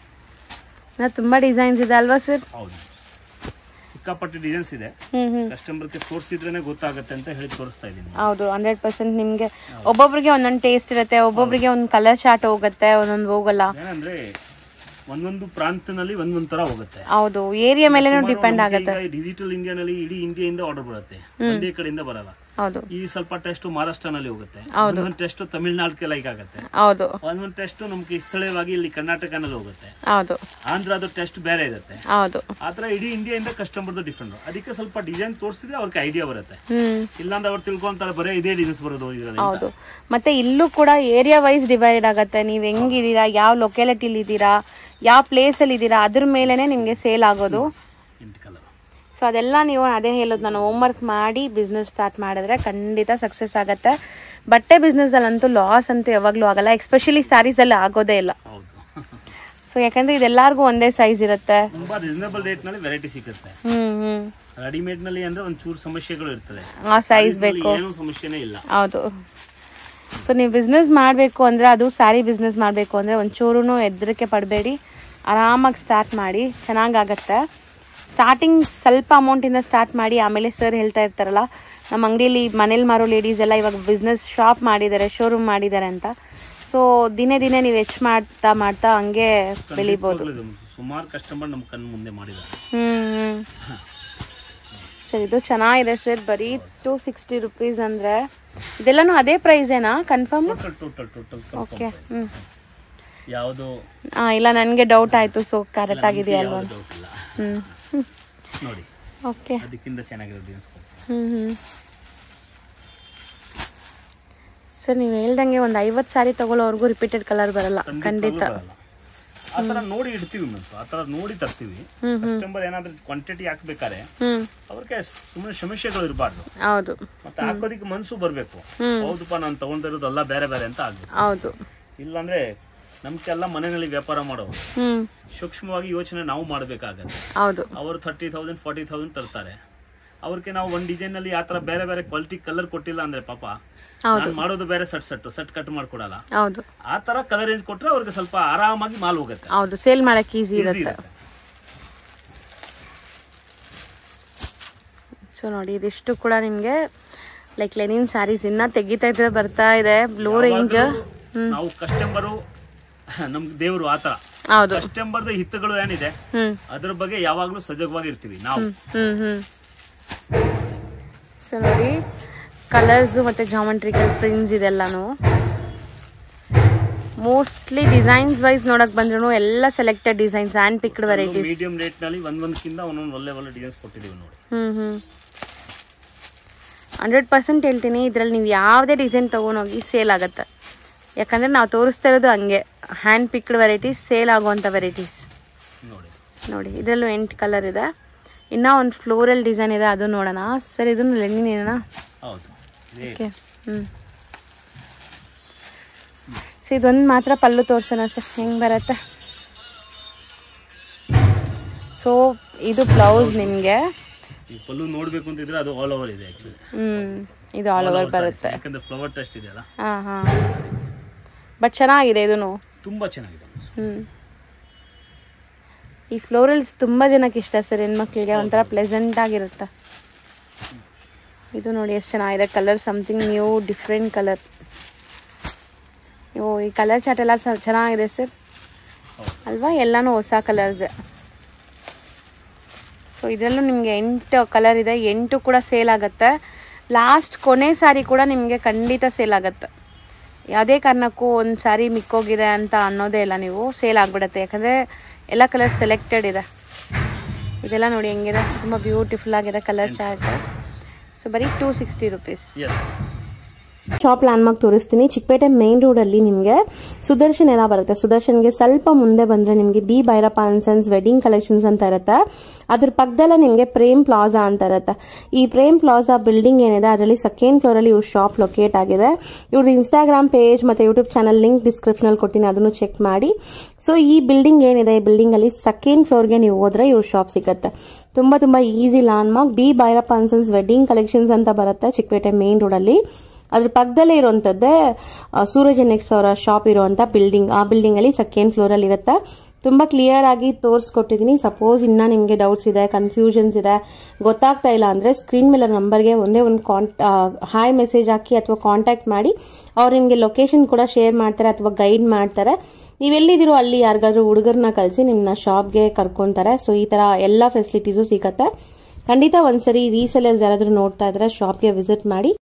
ತುಂಬಾ ಡಿಸೈನ್ಸ್ ಇದೆ ಅಲ್ವಾ ಸರ್? ಹೌದು, ಸಿಕ್ಕಾಪಟ್ಟೆ ಡಿಸೈನ್ಸ್ ಇದೆ. ಕಸ್ಟಮರ್ಗೆ ತೋರಿಸಿದ್ರೇನೆ ಗೊತ್ತಾಗುತ್ತೆ ಅಂತ ಹೇಳಿ ತೋರಿಸ್ತಾ ಇದ್ದೀನಿ. ಹೌದು, ಹಂಡ್ರೆಡ್ ಪರ್ಸೆಂಟ್ ನಿಮ್ಗೆ ಒಬ್ಬೊಬ್ರಿಗೆ ಒಂದೊಂದು ಟೇಸ್ಟ್ ಇರುತ್ತೆ, ಒಬ್ಬೊಬ್ರಿಗೆ ಒಂದು ಕಲರ್ ಚಾರ್ಟ್ ಹೋಗುತ್ತೆ, ಒಂದೊಂದು ಹೋಗಲ್ಲ. ಏನಂದ್ರೆ ಒಂದೊಂದು ಪ್ರಾಂತದಲ್ಲಿ ಒಂದೊಂದ್ ತರ ಹೋಗುತ್ತೆ. ಹೌದು, ಏರಿಯಾ ಮೇಲೆ ಡಿಪೆಂಡ್ ಆಗುತ್ತೆ. ಡಿಜಿಟಲ್ ಇಂಡಿಯಾ ನಲ್ಲಿ ಇಡೀ ಇಂಡಿಯಾದಿಂದ ಆರ್ಡರ್ ಬರುತ್ತೆ, ಒಂದೇ ಕಡೆಯಿಂದ ಬರಲ್ಲ. ಹೌದು, ಈ ಸ್ವಲ್ಪ ಟೆಸ್ಟ್ ಮಹಾರಾಷ್ಟ್ರನಲ್ಲಿ ಹೋಗುತ್ತೆ, ಒಂದೊಂದು ಟೆಸ್ಟ್ ತಮಿಳ್ನಾಡಿಗೆ ಲೈಕ್ ಆಗುತ್ತೆ. ಹೌದು, ಒಂದೊಂದು ಟೆಸ್ಟ್ ನಮ್ಗೆ ಸ್ಥಳೀಯವಾಗಿ ಇಲ್ಲಿ ಕರ್ನಾಟಕನಲ್ಲಿ ಹೋಗುತ್ತೆ. ಹೌದು, ಆಂಧ್ರದ ಟೆಸ್ಟ್ ಬೇರೆ ಇರುತ್ತೆ. ಹೌದು, ಆತರ ಇಡೀ ಇಂಡಿಯಾದಿಂದ ಕಸ್ಟಮರ್ ಡಿಫ್ರೆಂಟ್. ಅದಕ್ಕೆ ಸ್ವಲ್ಪ ಡಿಸೈನ್ ತೋರಿಸಿದ್ರೆ ಅವ್ರಿಗೆ ಐಡಿಯಾ ಬರುತ್ತೆ. ಇಲ್ಲಾಂದ್ರೆ ಅವ್ರು ತಿಳ್ಕೊಂತಾರೆ ಬರೀ ಇದೇ ಡಿಸೈನ್ಸ್ ಬರೋದು ಇದರಲ್ಲಿ. ಹೌದು, ಮತ್ತೆ ಇಲ್ಲೂ ಕೂಡ ಏರಿಯಾ ವೈಸ್ ಡಿವೈಡ್ ಆಗುತ್ತೆ. ನೀವು ಹೆಂಗಿದ್ದೀರಾ, ಯಾವ ಲೊಕ್ಯಾಲಿಟಿಲಿ ಇದ್ದೀರಾ, ಯಾವ ಪ್ಲೇಸ್ ಅಲ್ಲಿ ಇದ್ದೀರಾ, ಅದ್ರ ಮೇಲೆನೆ ನಿಮ್ಗೆ ಸೇಲ್ ಆಗೋದು. ಸೊ ಅದೆಲ್ಲ ನೀವು ಅದೇ ಹೇಳೋದು, ನಾನು ಹೋಮ್ ವರ್ಕ್ ಮಾಡಿ ಬಿಸ್ನೆಸ್ ಸ್ಟಾರ್ಟ್ ಮಾಡಿದ್ರೆ ಖಂಡಿತ ಸಕ್ಸಸ್ ಆಗುತ್ತೆ. ಬಟ್ಟೆ ಬಿಸ್ನೆಸ್ ಅಲ್ಲಂತೂ ಲಾಸ್ ಅಂತೂ ಯಾವಾಗಲೂ ಆಗಲ್ಲ, ಎಸ್ಪೆಷಲಿ ಸ್ಯಾರೀಸ್ ಅಲ್ಲಿ ಆಗೋದೇ ಇಲ್ಲ. ಸೊ ಯಾಕಂದ್ರೆ ಇದೆಲ್ಲರಿಗೂ ಒಂದೇ ಸೈಜ್ ಇರುತ್ತೆ, ತುಂಬಾ ರೀಸನಬಲ್ ರೇಟ್ ನಲ್ಲಿ ವೆರೈಟಿ ಸಿಗುತ್ತೆ. ಹ್ಮ್ ಹ್ಮ್ ರೆಡಿಮೇಡ್ ನಲ್ಲಿ ಅಂದ್ರೆ ಒಂಚೂರು ಸಮಸ್ಯೆಗಳು ಇರ್ತದೆ, ಆ ಸೈಜ್ ಬೇಕು, ಏನು ಸಮಸ್ಯೆನೇ ಇಲ್ಲ. ಹೌದು. ಸೊ ನೀವು ಬಿಸ್ನೆಸ್ ಮಾಡಬೇಕು ಅಂದರೆ, ಅದು ಸ್ಯಾರಿ ಬಿಸ್ನೆಸ್ ಮಾಡಬೇಕು ಅಂದರೆ ಒಂಚೂರು ಹೆದರಿಕೆ ಪಡಬೇಡಿ, ಆರಾಮಾಗಿ ಸ್ಟಾರ್ಟ್ ಮಾಡಿ, ಚೆನ್ನಾಗಾಗತ್ತೆ. ಸ್ಟಾರ್ಟಿಂಗ್ ಸ್ವಲ್ಪ ಅಮೌಂಟಿಂದ ಸ್ಟಾರ್ಟ್ ಮಾಡಿ, ಆಮೇಲೆ ಸರ್ ಹೇಳ್ತಾ ಇರ್ತಾರಲ್ಲ, ನಮ್ಮ ಅಂಗಡಿಯಲ್ಲಿ ಮನೇಲಿ ಮಾರೋ ಲೇಡೀಸ್ ಎಲ್ಲ ಇವಾಗ ಬಿಸ್ನೆಸ್ ಶಾಪ್ ಮಾಡಿದ್ದಾರೆ, ಶೋರೂಮ್ ಮಾಡಿದ್ದಾರೆ ಅಂತ. ಸೊ ದಿನೇ ದಿನೇ ನೀವು ಹೆಚ್ಚು ಮಾಡ್ತಾ ಮಾಡ್ತಾ ಹಂಗೆ ಬೆಳಿಬೋದು. ಸುಮಾರು ಕಸ್ಟಮರ್ ನಮ್ಮ ಕಣ್ಣು ಮುಂದೆ ಮಾಡಿದ್ದಾರೆ. ಹ್ಞೂ ಸರ್, ಇದು ಚೆನ್ನಾಗಿದೆ ಸರ್, ಬರೀ ಟೂ ಸಿಕ್ಸ್ಟಿ ರುಪೀಸ್ ಅಂದರೆ ಇದೆಲ್ಲಾನು ಅದೇ ಪ್ರೈಸ್ ಏನಾ confirm? Total total total okay. ಹ್ಮ್. ಯಾವುದು ಆ ಇಲ್ಲ ನನಗೆ ಡೌಟ್ ಆಯ್ತು, ಸೊ ಕರೆಕ್ಟ್ ಆಗಿದೆಯಾ ಅಲ್ವಾ? ಹ್ಮ್ ನೋಡಿ. ಓಕೆ. ಅದಕ್ಕಿಂತ ಚೆನ್ನಾಗಿರೋ ಡಿಸೈನ್ಸ್ ಕೊಡ್ತೀನಿ. ಹ್ಮ್ ಹ್ಮ್ ಸರ್ ನೀವು ಹೇಳ್ದಂಗೆ ಒಂದು ಐವತ್ತು ಸಾರಿ ತಗೊಳ್ಳೋವರೆಗೂ ರಿಪೀಟೆಡ್ ಕಲರ್ ಬರಲ್ಲ ಖಂಡಿತ. ಆ ತರ ನೋಡಿ ಇಡ್ತೀವಿ ಮ್ಯಾಮ್, ಆ ತರ ನೋಡಿ ತರ್ತೀವಿ. ಕಸ್ಟಮರ್ ಏನಾದ್ರೂ ಕ್ವಾಂಟಿಟಿ ಹಾಕ್ಬೇಕಾರೆ ಅವ್ರಿಗೆ ಸುಮ್ಮನೆ ಸಮಸ್ಯೆಗಳು ಇರಬಾರ್ದು. ಹೌದು. ಮತ್ತೆ ಹಾಕೋದಿಕ್ಕೆ ಮನ್ಸು ಬರ್ಬೇಕು. ಹೌದಪ್ಪ ನಾನು ತಗೊಂಡಿರೋದು ಎಲ್ಲ ಬೇರೆ ಬೇರೆ ಅಂತ ಆಗ್ಬೇಕು. ಹೌದು. ಇಲ್ಲಾಂದ್ರೆ ನಮ್ಗೆಲ್ಲ ಮನೆಯಲ್ಲಿ ವ್ಯಾಪಾರ ಮಾಡೋರು ಸೂಕ್ಷ್ಮವಾಗಿ ಯೋಚನೆ ನಾವು ಮಾಡ್ಬೇಕಾಗತ್ತೆ. ಹೌದು. ಅವರು ಥರ್ಟಿ ತೌಸಂಡ್ ಫಾರ್ಟಿ ತೌಸಂಡ್ ತರ್ತಾರೆ. ಅವ್ರಿಗೆ ನಾವು ಒಂದ್ ಡಿಸೈನ್ ಅಲ್ಲಿ ಆತರ ಬೇರೆ ಬೇರೆ ಕ್ವಾಲಿಟಿ ಕಲರ್ ಕೊಟ್ಟಿಲ್ಲ ಅಂದ್ರೆ ಪಾಪ ನಾನು ಮಾಡೋದು ಬೇರೆ ಸಟ್ ಸಟ್ ಸಟ್ ಕಟ್ ಮಾಡ್ಕೊಡಲ್ಲ. ಹೌದು. ಆ ತರ ಕಲರ್ ರೇಂಜ್ ಕೊಟ್ರೆ ಅವ್ರಿಗೆ ಸ್ವಲ್ಪ ಆರಾಮಾಗಿ ಮಾಲ್ ಹೋಗುತ್ತೆ. ಹೌದು, ಸೇಲ್ ಮಾಡಕ್ ಈಸಿ ಇರುತ್ತೆ. ಸೊ ನೋಡಿ ಇದಿಷ್ಟು ಕೂಡ ನಿಮ್ಗೆ ಲೈಕ್ ಲೆನಿನ್ ಸ್ಯಾರೀಸ್ ಇನ್ನ ತೆಗಿತಾ ಇದ್ರೆ ಬರ್ತಾ ಇದೆ ಲೋ ರೇಂಜ್. ನಾವು ಕಸ್ಟಮರು ನಮ್ಗೆ ದೇವರು ಆತರ. ಹೌದು. ಕಸ್ಟಮರ್ದ ಹಿತಗಳು ಏನಿದೆ ಅದ್ರ ಬಗ್ಗೆ ಯಾವಾಗ್ಲೂ ಸಜಗವಾಗಿ ಇರ್ತೀವಿ ನಾವು. ಹ್ಮ್ ಹ್ಮ್ ಸೊ ನೋಡಿ ಕಲರ್ಸ್ ಮತ್ತೆ ಜಾಮೆಟ್ರಿಕಲ್ ಪ್ರಿಂಟ್ಸ್ ಇದೆಲ್ಲಾನು ಮೋಸ್ಟ್ಲಿ ಡಿಸೈನ್ಸ್ ವೈಸ್ ನೋಡಕ್ ಬಂದ್ರು ಎಲ್ಲ selected designs hand picked varieties. Medium rate ನಲ್ಲಿ ಒಂದೊಂದಕ್ಕಿಂತ ಒಂದೊಂದು ಒಳ್ಳೆ ಒಳ್ಳೆ ಡಿಸೈನ್ಸ್ ಕೊಟ್ಟಿದ್ದೀವಿ ನೋಡಿ. ಹ್ಮ್ ಹ್ಮ್ ಹಂಡ್ರೆಡ್ ಪರ್ಸೆಂಟ್ ಹೇಳ್ತೀನಿ, ಇದ್ರಲ್ಲಿ ನೀವು ಯಾವುದೇ ಡಿಸೈನ್ ತೊಗೊಂಡೋಗಿ ಸೇಲ್ ಆಗುತ್ತೆ. ಯಾಕಂದರೆ ನಾವು ತೋರಿಸ್ತಾ ಇರೋದು ಹಂಗೆ ಹ್ಯಾಂಡ್ ಪಿಕ್ಡ್ ವೆರೈಟೀಸ್, ಸೇಲ್ ಆಗುವಂಥ ವೆರೈಟೀಸ್ ನೋಡಿ. ನೋಡಿ ಇದರಲ್ಲೂ ಎಂಟು ಕಲರ್ ಇದೆ. ಇನ್ನೂ ಒಂದು ಫ್ಲೋರಲ್ ಡಿಸೈನ್ ಇದೆ, ಅದು ನೋಡೋಣ ಸರ್. ಇದನ್ನು ಲೆನಿನ್ ಏನಾ? ಹೌದು. ಓಕೆ. ಹ್ಞೂ ಸೊ ಇದೊಂದು ಮಾತ್ರ ಪಲ್ಲು ತೋರಿಸೋಣ ಸರ್, ಹೆಂಗೆ ಬರುತ್ತೆ. ಸೊ ಇದು ಬ್ಲೌಸ್ ನಿಮಗೆ ಈ ಪಲ್ಲು ನೋಡಬೇಕು ಅಂತಿದ್ರೆ ಅದು ಆಲ್ ಓವರ್ ಇದೆ ಆಕ್ಚುಲಿ. ಹ್ಮ್ ಇದು ಆಲ್ ಓವರ್ ಬರುತ್ತೆ ಯಾಕಂದ್ರೆ ಫ್ಲವರ್ ಟೆಸ್ಟ್ ಇದೆ ಅಲ್ಲ. ಹಾ ಹಾ ಬಟ್ ಚೆನ್ನಾಗಿದೆ ಇದೂನು, ತುಂಬಾ ಚೆನ್ನಾಗಿದೆ. ಹ್ಮ್ ಈ ಫ್ಲೋರಲ್ಸ್ ತುಂಬಾ ಜನಕ್ಕೆ ಇಷ್ಟ ಸರ್, ಹೆಣ್ಮಕ್ಳಿಗೆ ಒಂಥರ ಪ್ಲೆಸೆಂಟ್ ಆಗಿರುತ್ತೆ. ಇದು ನೋಡಿ ಎಷ್ಟು ಚೆನ್ನಾಗಿದೆ colour, something new different colour. ಓ ಈ ಕಲರ್ ಚಾರ್ಟ್ ಎಲ್ಲ ಚೆನ್ನಾಗಿದೆ ಸರ್ ಅಲ್ವಾ, ಎಲ್ಲಾನು ಹೊಸ ಕಲರ್ಸ್. ಸೊ ಇದರಲ್ಲೂ ನಿಮಗೆ ಎಂಟು ಕಲರ್ ಇದೆ, ಎಂಟು ಕೂಡ ಸೇಲ್ ಆಗುತ್ತೆ. ಲಾಸ್ಟ್ ಕೊನೆ ಸಾರಿ ಕೂಡ ನಿಮಗೆ ಖಂಡಿತ ಸೇಲ್ ಆಗುತ್ತೆ. ಯಾವುದೇ ಕಾರಣಕ್ಕೂ ಒಂದು ಸಾರಿ ಮಿಕ್ಕೋಗಿದೆ ಅಂತ ಅನ್ನೋದೇ ಇಲ್ಲ, ನೀವು ಸೇಲ್ ಆಗಿಬಿಡುತ್ತೆ. ಯಾಕಂದರೆ ಎಲ್ಲ ಕಲರ್ ಸೆಲೆಕ್ಟೆಡ್ ಇದೆ. ಇದೆಲ್ಲ ನೋಡಿ ಹೆಂಗಿದೆ, ತುಂಬ ಬ್ಯೂಟಿಫುಲ್ ಆಗಿದೆ ಕಲರ್ ಚಾರ್ಟ್. ಸೊ ಬರೀ two sixty rupees. Shop landmark ತೋರಿಸ್ತೀನಿ. ಚಿಕ್ಕಪೇಟೆ ಮೇನ್ ರೋಡಲ್ಲಿ ನಿಮಗೆ ಸುದರ್ಶನ್ ಎಲ್ಲ ಬರುತ್ತೆ. ಸುದರ್ಶನ್ಗೆ ಸ್ವಲ್ಪ ಮುಂದೆ ಬಂದರೆ ನಿಮಗೆ B Bhairappa and sons wedding collections ಅಂತ ಇರುತ್ತೆ. ಅದ್ರ ಪಕ್ಕದಲ್ಲೇ ನಿಮಗೆ ಪ್ರೇಮ್ ಪ್ಲಾಜಾ ಅಂತ ಇರುತ್ತೆ. ಈ ಪ್ರೇಮ್ ಪ್ಲಾಜಾ ಬಿಲ್ಡಿಂಗ್ ಏನಿದೆ ಅದರಲ್ಲಿ ಸೆಕೆಂಡ್ ಫ್ಲೋರಲ್ಲಿ ಇವ್ರ ಶಾಪ್ ಲೊಕೇಟ್ ಆಗಿದೆ. ಇವ್ರ ಇನ್ಸ್ಟಾಗ್ರಾಮ್ ಪೇಜ್ ಮತ್ತು ಯೂಟ್ಯೂಬ್ ಚಾನಲ್ ಲಿಂಕ್ ಡಿಸ್ಕ್ರಿಪ್ಷನಲ್ಲಿ ಕೊಡ್ತೀನಿ, ಅದನ್ನು ಚೆಕ್ ಮಾಡಿ. ಸೊ ಈ ಬಿಲ್ಡಿಂಗ್ ಏನಿದೆ ಈ ಬಿಲ್ಡಿಂಗಲ್ಲಿ ಸೆಕೆಂಡ್ ಫ್ಲೋರ್ಗೆ ನೀವು ಹೋದ್ರೆ ಇವ್ರ ಶಾಪ್ ಸಿಗುತ್ತೆ. ತುಂಬ ತುಂಬ easy landmark. B Bhairappa and sons wedding collections ಅಂತ ಬರುತ್ತೆ ಚಿಕ್ಕಪೇಟೆ ಮೇನ್ ರೋಡಲ್ಲಿ. ಅದ್ರ ಪಕ್ಕದಲ್ಲೇ ಇರುವಂತದ್ದೇ ಸೂರಜ್ ನೆಕ್ಸ್ ಅವರ ಶಾಪ್ ಇರುವಂತ ಬಿಲ್ಡಿಂಗ್. ಆ ಬಿಲ್ಡಿಂಗ್ ಅಲ್ಲಿ ಸೆಕೆಂಡ್ ಫ್ಲೋರ್ ಅಲ್ಲಿ ಇರುತ್ತೆ. ತುಂಬಾ ಕ್ಲಿಯರ್ ಆಗಿ ತೋರಿಸ್ಕೊಟ್ಟಿದ್ದೀನಿ. ಸಪೋಸ್ ಇನ್ನ ನಿಮ್ಗೆ ಡೌಟ್ಸ್ ಇದೆ, ಕನ್ಫ್ಯೂಷನ್ಸ್ ಇದೆ, ಗೊತ್ತಾಗ್ತಾ ಇಲ್ಲ ಅಂದ್ರೆ ಸ್ಕ್ರೀನ್ ಮೇಲೆ ನಂಬರ್ಗೆ ಒಂದೇ ಒಂದು ಕಾಂಟ್ ಹಾಯ್ ಮೆಸೇಜ್ ಹಾಕಿ ಅಥವಾ ಕಾಂಟ್ಯಾಕ್ಟ್ ಮಾಡಿ ಅವ್ರು ನಿಮ್ಗೆ ಲೊಕೇಶನ್ ಕೂಡ ಶೇರ್ ಮಾಡ್ತಾರೆ ಅಥವಾ ಗೈಡ್ ಮಾಡ್ತಾರೆ. ನೀವೆಲ್ಲಿದ್ದೀರೋ ಅಲ್ಲಿ ಯಾರಿಗಾದ್ರೂ ಹುಡುಗರನ್ನ ಕಳಿಸಿ ನಿಮ್ಮನ್ನ ಶಾಪ್ಗೆ ಕರ್ಕೊಂತಾರೆ. ಸೊ ಈ ತರ ಎಲ್ಲ ಫೆಸಿಲಿಟೀಸು ಸಿಗತ್ತೆ. ಖಂಡಿತ ಒಂದ್ಸರಿ ರೀಸೆಲರ್ಸ್ ಯಾರಾದ್ರೂ ನೋಡ್ತಾ ಇದ್ರೆ ಶಾಪ್ಗೆ ವಿಸಿಟ್ ಮಾಡಿ.